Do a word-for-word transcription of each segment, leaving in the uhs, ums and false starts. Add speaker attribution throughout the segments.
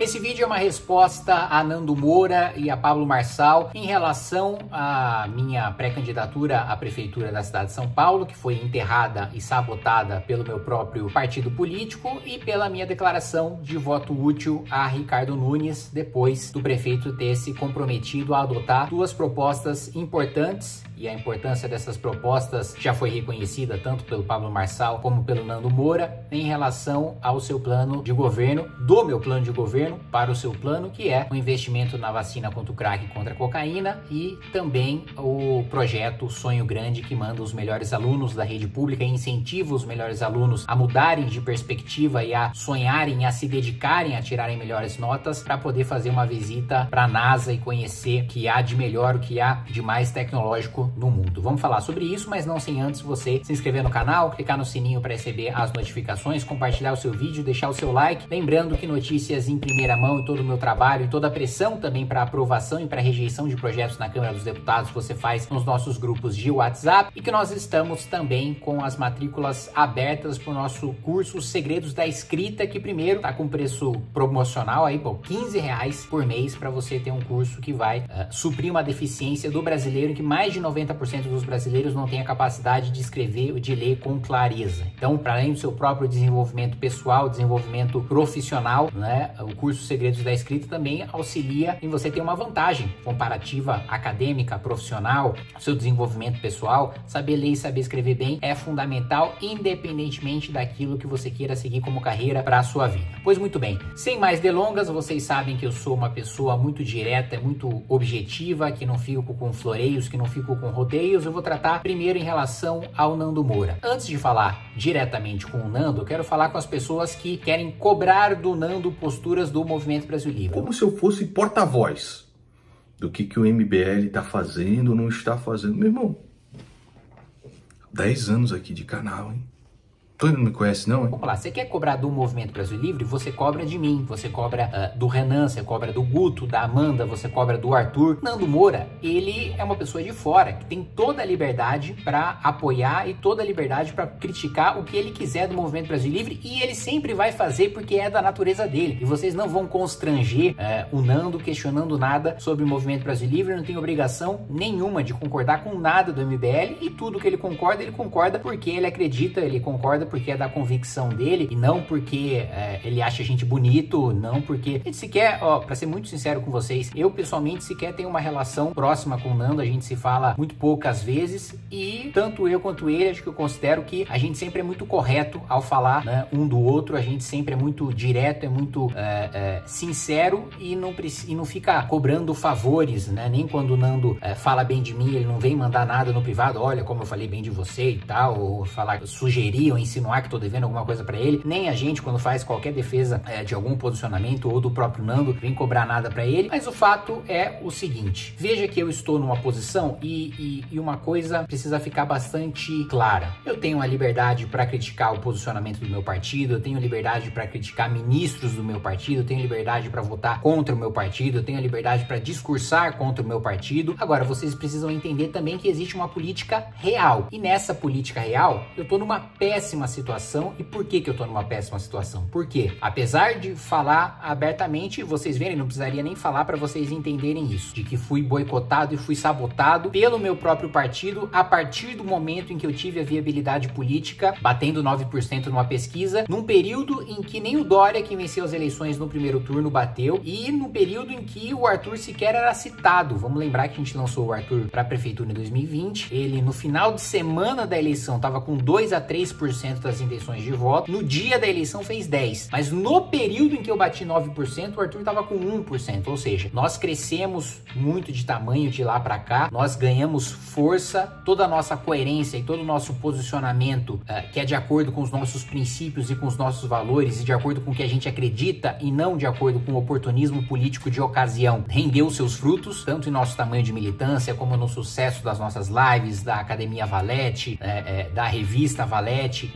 Speaker 1: Esse vídeo é uma resposta a Nando Moura e a Pablo Marçal em relação à minha pré-candidatura à prefeitura da cidade de São Paulo, que foi enterrada e sabotada pelo meu próprio partido político, e pela minha declaração de voto útil a Ricardo Nunes, depois do prefeito ter se comprometido a adotar duas propostas importantes. E a importância dessas propostas já foi reconhecida tanto pelo Pablo Marçal como pelo Nando Moura em relação ao seu plano de governo, do meu plano de governo para o seu plano, que é o investimento na vacina contra o crack e contra a cocaína, e também o projeto Sonho Grande, que manda os melhores alunos da rede pública e incentiva os melhores alunos a mudarem de perspectiva e a sonharem, a se dedicarem a tirarem melhores notas para poder fazer uma visita para a NASA e conhecer o que há de melhor, o que há de mais tecnológico no mundo. Vamos falar sobre isso, mas não sem antes você se inscrever no canal, clicar no sininho para receber as notificações, compartilhar o seu vídeo, deixar o seu like. Lembrando que notícias em primeira mão e todo o meu trabalho e toda a pressão também para aprovação e para rejeição de projetos na Câmara dos Deputados você faz nos nossos grupos de WhatsApp, e que nós estamos também com as matrículas abertas para o nosso curso Os Segredos da Escrita, que primeiro está com preço promocional aí por quinze reais por mês para você ter um curso que vai uh, suprir uma deficiência do brasileiro, que mais de noventa por cento dos brasileiros não tem a capacidade de escrever ou de ler com clareza. Então, para além do seu próprio desenvolvimento pessoal, desenvolvimento profissional, né, o curso Segredos da Escrita também auxilia em você ter uma vantagem comparativa acadêmica, profissional, seu desenvolvimento pessoal. Saber ler e saber escrever bem é fundamental, independentemente daquilo que você queira seguir como carreira para a sua vida. Pois muito bem, sem mais delongas, vocês sabem que eu sou uma pessoa muito direta, muito objetiva, que não fico com floreios, que não fico com rodeios. Eu vou tratar primeiro em relação ao Nando Moura. Antes de falar diretamente com o Nando, eu quero falar com as pessoas que querem cobrar do Nando posturas do Movimento Brasil Livre.
Speaker 2: Como se eu fosse porta-voz do que, que o M B L está fazendo ou não está fazendo. Meu irmão, dez anos aqui de canal, hein? Tu não me conhece não, hein?
Speaker 1: Vamos lá, você quer cobrar do Movimento Brasil Livre? Você cobra de mim, você cobra uh, do Renan, você cobra do Guto, da Amanda, você cobra do Arthur. Nando Moura, ele é uma pessoa de fora, que tem toda a liberdade para apoiar e toda a liberdade para criticar o que ele quiser do Movimento Brasil Livre, e ele sempre vai fazer porque é da natureza dele. E vocês não vão constranger uh, o Nando questionando nada sobre o Movimento Brasil Livre. Não tem obrigação nenhuma de concordar com nada do M B L, e tudo que ele concorda, ele concorda porque ele acredita, ele concorda porque é da convicção dele, e não porque é, ele acha a gente bonito, não porque... A gente sequer, ó, pra ser muito sincero com vocês, eu pessoalmente sequer tenho uma relação próxima com o Nando, a gente se fala muito poucas vezes, e tanto eu quanto ele, acho que eu considero que a gente sempre é muito correto ao falar, né, um do outro, a gente sempre é muito direto, é muito é, é, sincero, e não, e não fica cobrando favores, né, nem quando o Nando é, fala bem de mim, ele não vem mandar nada no privado, olha como eu falei bem de você e tal, ou falar, sugerir ou ensinar que tô devendo alguma coisa para ele. Nem a gente, quando faz qualquer defesa é, de algum posicionamento ou do próprio Nando, vem cobrar nada para ele. Mas o fato é o seguinte: veja que eu estou numa posição e, e, e uma coisa precisa ficar bastante clara. Eu tenho a liberdade para criticar o posicionamento do meu partido, eu tenho liberdade para criticar ministros do meu partido, eu tenho liberdade para votar contra o meu partido, eu tenho a liberdade para discursar contra o meu partido. Agora, vocês precisam entender também que existe uma política real. E nessa política real, eu tô numa péssima situação. E por que que eu tô numa péssima situação? Porque, apesar de falar abertamente, vocês verem, não precisaria nem falar para vocês entenderem isso, de que fui boicotado e fui sabotado pelo meu próprio partido a partir do momento em que eu tive a viabilidade política, batendo nove por cento numa pesquisa, num período em que nem o Dória, que venceu as eleições no primeiro turno, bateu, e no período em que o Arthur sequer era citado. Vamos lembrar que a gente lançou o Arthur para a prefeitura em dois mil e vinte, ele no final de semana da eleição tava com dois a três por cento das intenções de voto, no dia da eleição fez dez, mas no período em que eu bati nove por cento, o Arthur tava com um por cento, ou seja, nós crescemos muito de tamanho de lá para cá, nós ganhamos força, toda a nossa coerência e todo o nosso posicionamento, uh, que é de acordo com os nossos princípios e com os nossos valores e de acordo com o que a gente acredita e não de acordo com o oportunismo político de ocasião, rendeu seus frutos, tanto em nosso tamanho de militância como no sucesso das nossas lives, da Academia Valete, é, é, da revista Valete,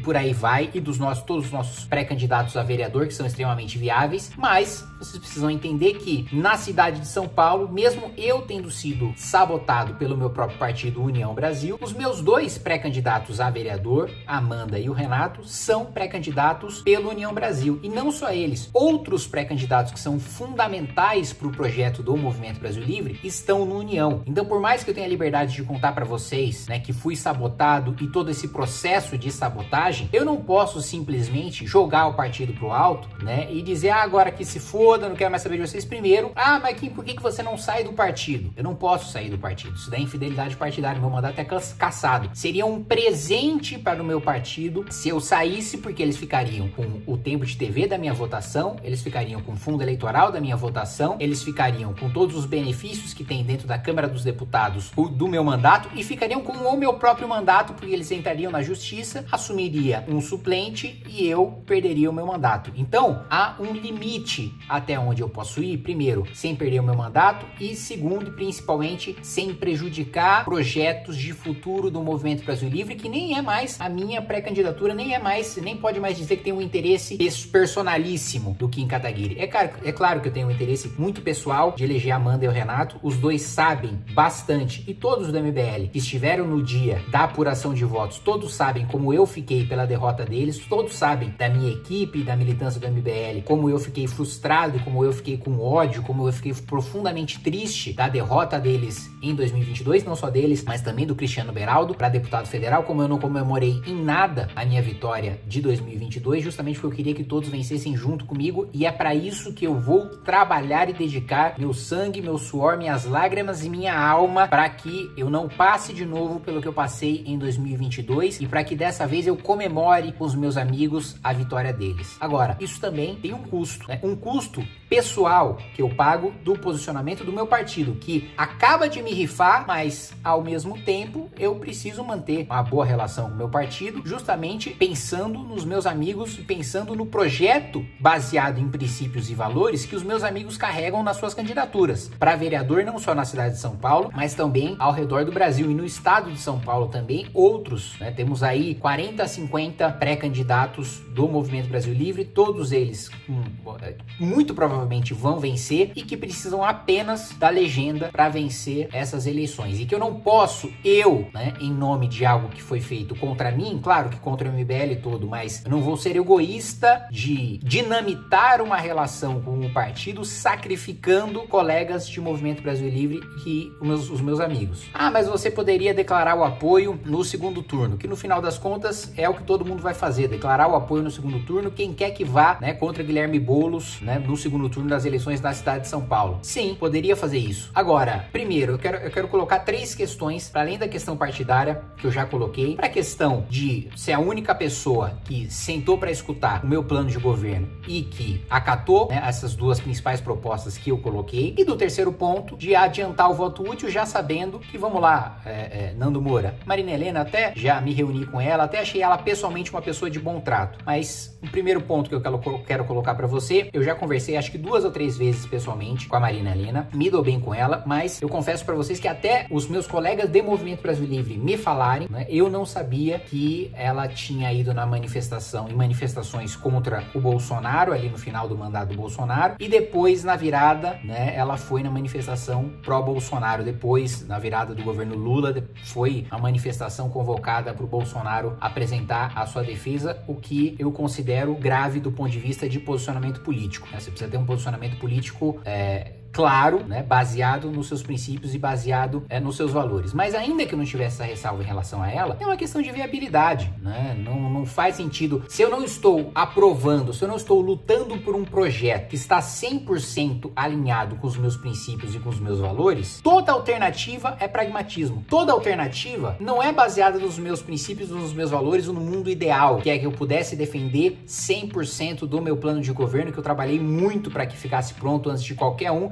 Speaker 1: por aí vai, e dos nossos, todos os nossos pré-candidatos a vereador, que são extremamente viáveis, mas vocês precisam entender que na cidade de São Paulo, mesmo eu tendo sido sabotado pelo meu próprio partido União Brasil, os meus dois pré-candidatos a vereador, a Amanda e o Renato, são pré-candidatos pelo União Brasil. E não só eles, outros pré-candidatos que são fundamentais para o projeto do Movimento Brasil Livre estão no União. Então, por mais que eu tenha a liberdade de contar para vocês, né, que fui sabotado e todo esse processo de sabotagem, eu não posso simplesmente jogar o partido pro alto, né, e dizer, ah, agora que se foda, não quero mais saber de vocês. Primeiro, ah, mas Kim, por que que você não sai do partido? Eu não posso sair do partido. Isso daí é infidelidade partidária. Meu mandato é cassado. Seria um presente para o meu partido se eu saísse, porque eles ficariam com o tempo de T V da minha votação, eles ficariam com o fundo eleitoral da minha votação, eles ficariam com todos os benefícios que tem dentro da Câmara dos Deputados do meu mandato e ficariam com o meu próprio mandato, porque eles entrariam na justiça, assumiria um suplente e eu perderia o meu mandato. Então, há um limite até onde eu posso ir, primeiro, sem perder o meu mandato e segundo, e principalmente, sem prejudicar projetos de futuro do Movimento Brasil Livre, que nem é mais a minha pré-candidatura, nem é mais, nem pode mais dizer que tem um interesse personalíssimo do Kim Kataguiri. É claro, é claro que eu tenho um interesse muito pessoal de eleger a Amanda e o Renato, os dois sabem bastante, e todos do M B L que estiveram no dia da apuração de votos, todos sabem como eu fiquei pela derrota deles, todos sabem da minha equipe, da militância do M B L, como eu fiquei frustrado, como eu fiquei com ódio, como eu fiquei profundamente triste da derrota deles em dois mil e vinte e dois, não só deles, mas também do Cristiano Beraldo para deputado federal, como eu não comemorei em nada a minha vitória de dois mil e vinte e dois, justamente porque eu queria que todos vencessem junto comigo, e é para isso que eu vou trabalhar e dedicar meu sangue, meu suor, minhas lágrimas e minha alma, para que eu não passe de novo pelo que eu passei em dois mil e vinte e dois e para que dessa vez eu comemore com os meus amigos a vitória deles. Agora, isso também tem um custo, né? Um custo pessoal que eu pago do posicionamento do meu partido, que acaba de me rifar, mas ao mesmo tempo eu preciso manter uma boa relação com o meu partido, justamente pensando nos meus amigos e pensando no projeto baseado em princípios e valores que os meus amigos carregam nas suas candidaturas para vereador, não só na cidade de São Paulo, mas também ao redor do Brasil e no estado de São Paulo também, outros, né? Temos aí quarenta a cinquenta pré-candidatos do Movimento Brasil Livre, todos eles hum, muito provavelmente vão vencer e que precisam apenas da legenda para vencer essas eleições, e que eu não posso, eu, né, em nome de algo que foi feito contra mim, claro que contra o M B L todo, mas eu não vou ser egoísta de dinamitar uma relação com o partido sacrificando colegas de Movimento Brasil Livre e os meus, os meus amigos. Ah, mas você poderia declarar o apoio no segundo turno, que no final das contas é o que todo mundo vai fazer, declarar o apoio no segundo turno, quem quer que vá, né, contra Guilherme Boulos, né, no segundo turno das eleições da cidade de São Paulo. Sim, poderia fazer isso. Agora, primeiro, eu quero, eu quero colocar três questões, para além da questão partidária, que eu já coloquei, para a questão de ser a única pessoa que sentou para escutar o meu plano de governo e que acatou, né, essas duas principais propostas que eu coloquei, e do terceiro ponto, de adiantar o voto útil, já sabendo que, vamos lá, é, é, Nando Moura, Marina Helena, até já me reuni com ela, até achei ela pessoalmente uma pessoa de bom trato, mas o primeiro ponto que eu quero, quero colocar para você, eu já conversei acho que duas ou três vezes pessoalmente com a Marina Helena, me dou bem com ela, mas eu confesso para vocês que até os meus colegas de Movimento Brasil Livre me falarem, né, eu não sabia que ela tinha ido na manifestação, em manifestações contra o Bolsonaro, ali no final do mandato do Bolsonaro, e depois na virada, né, ela foi na manifestação pró-Bolsonaro, depois na virada do governo Lula, foi a manifestação convocada para o Bolsonaro apresentar a sua defesa, o que eu considero grave do ponto de vista de posicionamento político, né? Você precisa ter um posicionamento político é, claro, né, baseado nos seus princípios e baseado é, nos seus valores. Mas ainda que eu não tivesse essa ressalva em relação a ela, é uma questão de viabilidade, né? Não, não faz sentido. Se eu não estou aprovando, se eu não estou lutando por um projeto que está cem por cento alinhado com os meus princípios e com os meus valores, toda alternativa é pragmatismo. Toda alternativa não é baseada nos meus princípios, nos meus valores ou no mundo ideal, que é que eu pudesse defender cem por cento do meu plano de governo, que eu trabalhei muito para que ficasse pronto antes de qualquer um e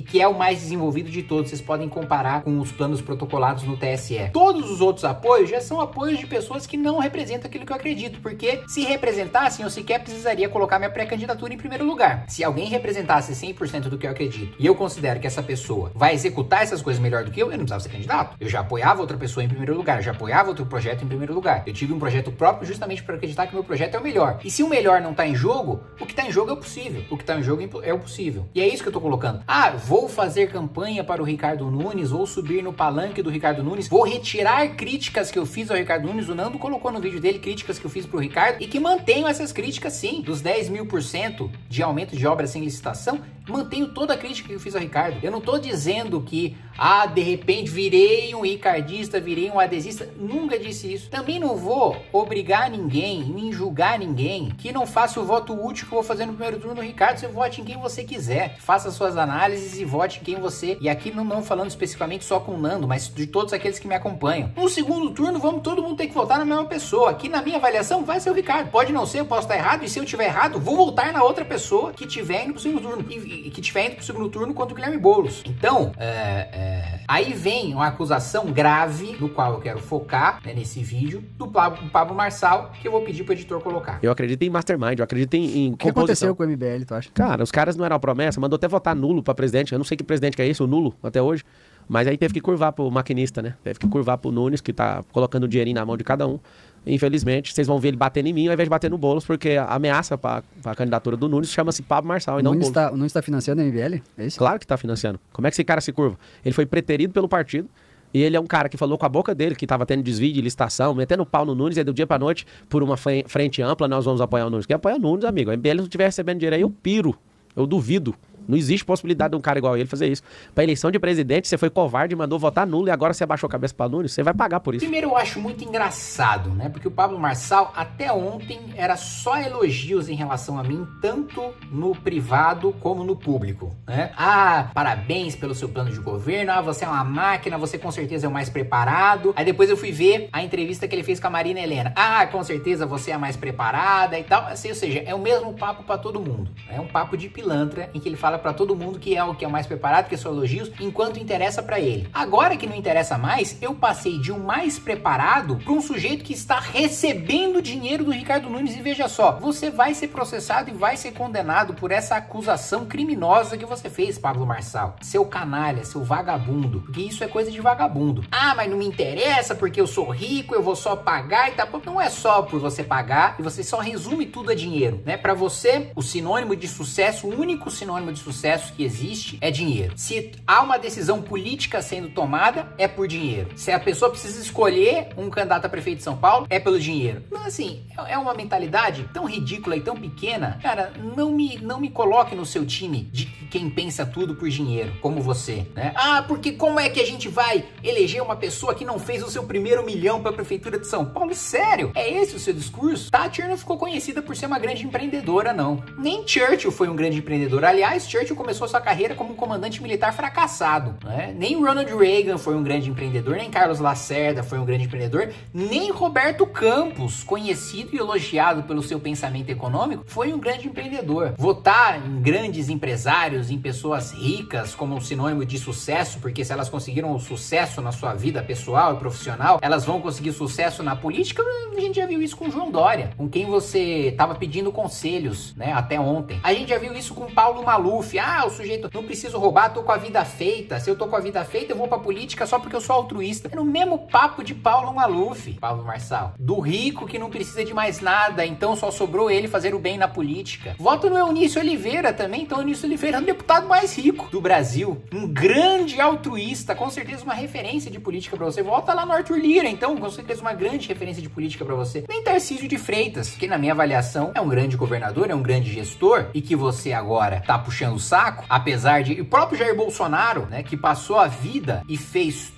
Speaker 1: e que é o mais desenvolvido de todos. Vocês podem comparar com os planos protocolados no T S E. Todos os outros apoios já são apoios de pessoas que não representam aquilo que eu acredito, porque se representassem, eu sequer precisaria colocar minha pré-candidatura em primeiro lugar. Se alguém representasse cem por cento do que eu acredito e eu considero que essa pessoa vai executar essas coisas melhor do que eu, eu não precisava ser candidato. Eu já apoiava outra pessoa em primeiro lugar, eu já apoiava outro projeto em primeiro lugar. Eu tive um projeto próprio justamente para acreditar que o meu projeto é o melhor. E se o melhor não tá em jogo, o que tá em jogo é o possível. O que tá em jogo é o possível. E é isso que eu tô colocando. Ah, vou fazer campanha para o Ricardo Nunes, vou subir no palanque do Ricardo Nunes, vou retirar críticas que eu fiz ao Ricardo Nunes. O Nando colocou no vídeo dele críticas que eu fiz pro Ricardo e que mantenho essas críticas sim. Dos dez mil por cento de aumento de obras sem licitação, mantenho toda a crítica que eu fiz ao Ricardo. Eu não tô dizendo que, ah, de repente virei um ricardista, virei um adesista. Nunca disse isso. Também não vou obrigar ninguém, nem julgar ninguém que não faça o voto útil que eu vou fazer no primeiro turno do Ricardo. Você vote em quem você quiser. Faça suas análises e vote em quem você... E aqui não, não falando especificamente só com o Nando, mas de todos aqueles que me acompanham. No segundo turno, vamos todo mundo ter que votar na mesma pessoa. Aqui na minha avaliação vai ser o Ricardo. Pode não ser, eu posso estar errado. E se eu tiver errado, vou voltar na outra pessoa que tiver indo pro segundo turno. E, e que tiver indo pro segundo turno contra o Guilherme Boulos. Então, é, é, aí vem uma acusação grave, no qual eu quero focar, né, nesse vídeo, do Pablo, do Pablo Marçal, que eu vou pedir pro editor colocar.
Speaker 3: Eu acredito em mastermind, eu acredito em, em
Speaker 4: O que aconteceu com o M B L, tu acha?
Speaker 3: Cara, os caras não eram promessa, mandou até votar nulo pra presidente. Eu não sei que presidente que é esse, o nulo, até hoje. Mas aí teve que curvar pro maquinista, né? Teve que curvar pro Nunes, que tá colocando o dinheirinho na mão de cada um. Infelizmente, vocês vão ver ele batendo em mim ao invés de bater no Boulos, porque a ameaça pra, pra candidatura do Nunes chama-se Pablo Marçal e não o Boulos.
Speaker 4: Tá, o Nunes tá financiando o M B L? É isso?
Speaker 3: Claro que tá financiando. Como é que esse cara se curva? Ele foi preterido pelo partido. E ele é um cara que falou com a boca dele que tava tendo desvio de licitação, metendo pau no Nunes, e do dia pra noite, por uma frente ampla, nós vamos apoiar o Nunes. Quem apoia o Nunes, amigo? O M B L não estiver recebendo dinheiro aí, eu piro. Eu duvido. Não existe possibilidade de um cara igual ele fazer isso. Pra eleição de presidente, você foi covarde, mandou votar nulo e agora você abaixou a cabeça pra Nunes, você vai pagar por isso.
Speaker 1: Primeiro, eu acho muito engraçado, né? Porque o Pablo Marçal, até ontem, era só elogios em relação a mim, tanto no privado como no público, né? Ah, parabéns pelo seu plano de governo, ah, você é uma máquina, você com certeza é o mais preparado. Aí depois eu fui ver a entrevista que ele fez com a Marina Helena. Ah, com certeza você é a mais preparada e tal. Assim, ou seja, é o mesmo papo pra todo mundo. É um papo de pilantra em que ele fala pra todo mundo que é o que é o mais preparado, que são elogios, enquanto interessa pra ele. Agora que não interessa mais, eu passei de um mais preparado pra um sujeito que está recebendo dinheiro do Ricardo Nunes. E veja só, você vai ser processado e vai ser condenado por essa acusação criminosa que você fez, Pablo Marçal. Seu canalha, seu vagabundo. Porque isso é coisa de vagabundo. Ah, mas não me interessa porque eu sou rico, eu vou só pagar e tá bom. Não é só por você pagar e você só resume tudo a dinheiro, né? Pra você, o sinônimo de sucesso, o único sinônimo de sucesso que existe é dinheiro. Se há uma decisão política sendo tomada, é por dinheiro. Se a pessoa precisa escolher um candidato a prefeito de São Paulo, é pelo dinheiro. Então, assim, é uma mentalidade tão ridícula e tão pequena. Cara, não me, não me coloque no seu time de quem pensa tudo por dinheiro, como você, né? Ah, porque como é que a gente vai eleger uma pessoa que não fez o seu primeiro milhão para a prefeitura de São Paulo? Sério? É esse o seu discurso? Thatcher não ficou conhecida por ser uma grande empreendedora, não. Nem Churchill foi um grande empreendedor. Aliás, Churchill começou sua carreira como um comandante militar fracassado, né? Nem Ronald Reagan foi um grande empreendedor, nem Carlos Lacerda foi um grande empreendedor, nem Roberto Campos, conhecido e elogiado pelo seu pensamento econômico, foi um grande empreendedor. Votar em grandes empresários, em pessoas ricas como um sinônimo de sucesso, porque se elas conseguiram o sucesso na sua vida pessoal e profissional, elas vão conseguir sucesso na política. A gente já viu isso com João Dória, com quem você estava pedindo conselhos, né, até ontem. A gente já viu isso com Paulo Maluf. Ah, o sujeito, não preciso roubar, tô com a vida feita. Se eu tô com a vida feita, eu vou pra política só porque eu sou altruísta. É no mesmo papo de Paulo Maluf, Pablo Marçal. Do rico que não precisa de mais nada, então só sobrou ele fazer o bem na política. Voto no Eunício Oliveira também, então o Eunício Oliveira é o deputado mais rico do Brasil. Um grande altruísta, com certeza uma referência de política pra você. Vota lá no Arthur Lira, então, com certeza uma grande referência de política pra você. Nem Tarcísio de Freitas, que na minha avaliação é um grande governador, é um grande gestor, e que você agora tá puxando o saco, apesar de... E o próprio Jair Bolsonaro, né, que passou a vida e fez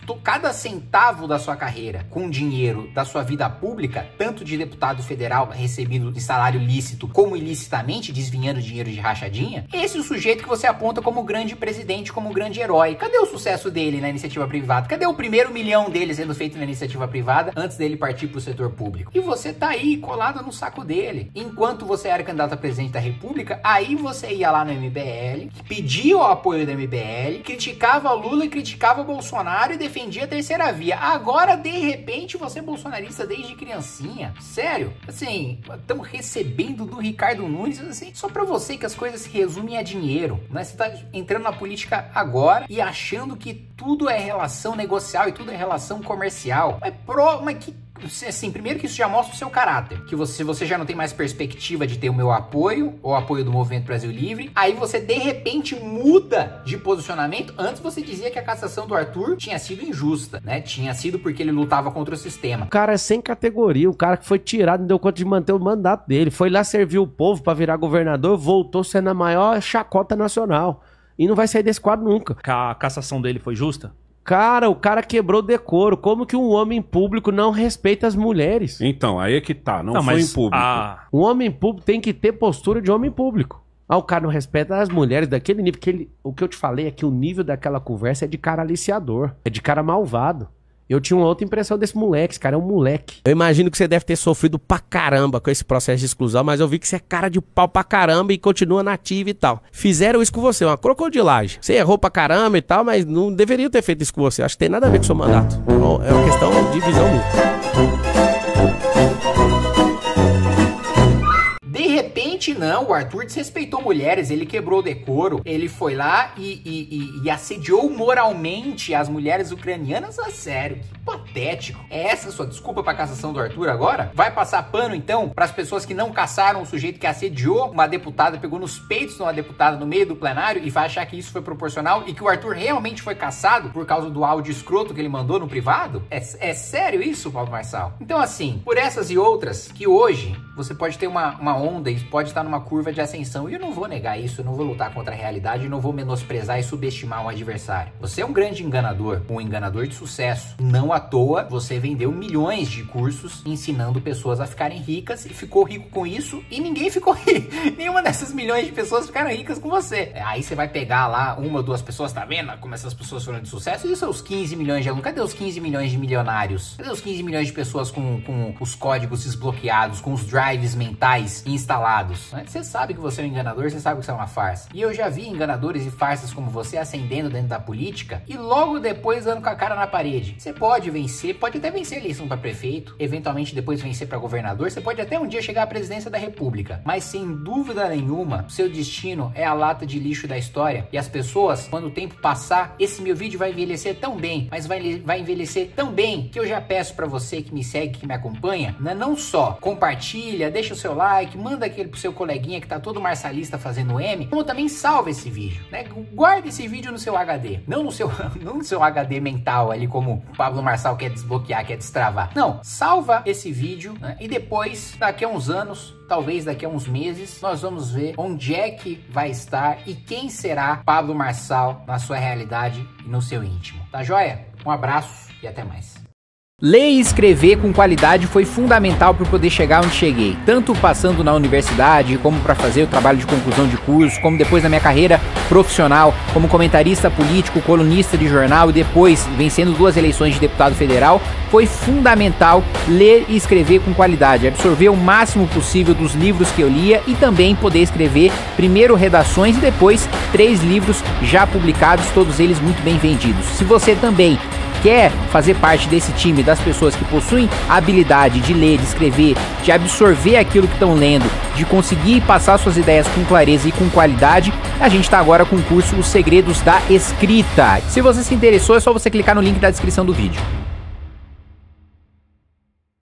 Speaker 1: cada centavo da sua carreira com dinheiro da sua vida pública, tanto de deputado federal recebido de salário lícito como ilicitamente, desviando dinheiro de rachadinha, esse é o sujeito que você aponta como grande presidente, como grande herói. Cadê o sucesso dele na iniciativa privada? Cadê o primeiro milhão dele sendo feito na iniciativa privada antes dele partir para o setor público? E você tá aí colado no saco dele. Enquanto você era candidato a presidente da República, aí você ia lá no M B L, pedia o apoio do M B L, criticava o Lula e criticava o Bolsonaro e defendia a terceira via. Agora, de repente, você é bolsonarista desde criancinha. Sério? Assim, estamos recebendo do Ricardo Nunes, assim, só pra você que as coisas se resumem a dinheiro, né? Você tá entrando na política agora e achando que tudo é relação negocial e tudo é relação comercial. Mas, pro, mas que... Assim, primeiro que isso já mostra o seu caráter, que você, você já não tem mais perspectiva de ter o meu apoio, ou apoio do Movimento Brasil Livre, aí você de repente muda de posicionamento. Antes você dizia que a cassação do Arthur tinha sido injusta, né? Tinha sido porque ele lutava contra o sistema.
Speaker 3: O cara é sem categoria, o cara que foi tirado, não deu conta de manter o mandato dele, foi lá servir o povo pra virar governador, voltou sendo a maior chacota nacional, e não vai sair desse quadro nunca.
Speaker 5: A cassação dele foi justa?
Speaker 3: Cara, o cara quebrou decoro. Como que um homem público não respeita as mulheres?
Speaker 6: Então, aí é que tá. Não,
Speaker 5: não
Speaker 6: foi
Speaker 5: mas
Speaker 6: em público.
Speaker 5: A...
Speaker 3: Um homem público tem que ter postura de homem público. Ah, o cara não respeita as mulheres daquele nível. Que ele, o que eu te falei é que o nível daquela conversa é de cara aliciador. É de cara malvado. Eu tinha uma outra impressão desse moleque. Esse cara é um moleque. Eu imagino que você deve ter sofrido pra caramba com esse processo de exclusão, mas eu vi que você é cara de pau pra caramba e continua nativo e tal. Fizeram isso com você, uma crocodilagem. Você errou pra caramba e tal, mas não deveriam ter feito isso com você. Acho que tem nada a ver com o seu mandato. É uma questão de visão minha.
Speaker 1: De repente, não, o Arthur desrespeitou mulheres, ele quebrou o decoro, ele foi lá e, e, e, e assediou moralmente as mulheres ucranianas. A sério, que patético. É essa a sua desculpa pra cassação do Arthur agora? Vai passar pano, então, pras pessoas que não caçaram o sujeito que assediou uma deputada, pegou nos peitos de uma deputada no meio do plenário e vai achar que isso foi proporcional e que o Arthur realmente foi cassado por causa do áudio escroto que ele mandou no privado? É, é sério isso, Pablo Marçal? Então, assim, por essas e outras, que hoje você pode ter uma, uma onda e pode estar numa curva de ascensão, e eu não vou negar isso, eu não vou lutar contra a realidade, eu não vou menosprezar e subestimar um adversário. Você é um grande enganador, um enganador de sucesso. Não à toa você vendeu milhões de cursos ensinando pessoas a ficarem ricas e ficou rico com isso, e ninguém ficou rico. Nenhuma dessas milhões de pessoas ficaram ricas com você. Aí você vai pegar lá uma ou duas pessoas, tá vendo como essas pessoas foram de sucesso? E isso é os quinze milhões de alunos. Cadê os quinze milhões de milionários? Cadê os quinze milhões de pessoas com, com os códigos desbloqueados, com os drives mentais instalados? Você sabe que você é um enganador, você sabe que você é uma farsa. E eu já vi enganadores e farsas como você ascendendo dentro da política e logo depois dando com a cara na parede. Você pode vencer, pode até vencer a eleição para prefeito, eventualmente depois vencer para governador, você pode até um dia chegar à presidência da República, mas sem dúvida nenhuma, seu destino é a lata de lixo da história. E as pessoas, quando o tempo passar, esse meu vídeo vai envelhecer tão bem, mas vai, vai envelhecer tão bem, que eu já peço para você que me segue, que me acompanha, né, não só compartilha, deixa o seu like, manda aquele pro seu coleguinha que tá todo marçalista fazendo M, como também salva esse vídeo, né? Guarda esse vídeo no seu H D, não no seu, não no seu H D mental ali, como o Pablo Marçal quer desbloquear, quer destravar. Não, salva esse vídeo, né? E depois, daqui a uns anos, talvez daqui a uns meses, nós vamos ver onde é que vai estar e quem será Pablo Marçal na sua realidade e no seu íntimo. Tá joia? Um abraço e até mais. Ler e escrever com qualidade foi fundamental para poder chegar onde cheguei, tanto passando na universidade, como para fazer o trabalho de conclusão de curso, como depois na minha carreira profissional, como comentarista político, colunista de jornal e depois vencendo duas eleições de deputado federal. Foi fundamental ler e escrever com qualidade, absorver o máximo possível dos livros que eu lia e também poder escrever primeiro redações e depois três livros já publicados, todos eles muito bem vendidos. Se você também quer fazer parte desse time das pessoas que possuem a habilidade de ler, de escrever, de absorver aquilo que estão lendo, de conseguir passar suas ideias com clareza e com qualidade, a gente está agora com o curso Os Segredos da Escrita. Se você se interessou, é só você clicar no link da descrição do vídeo.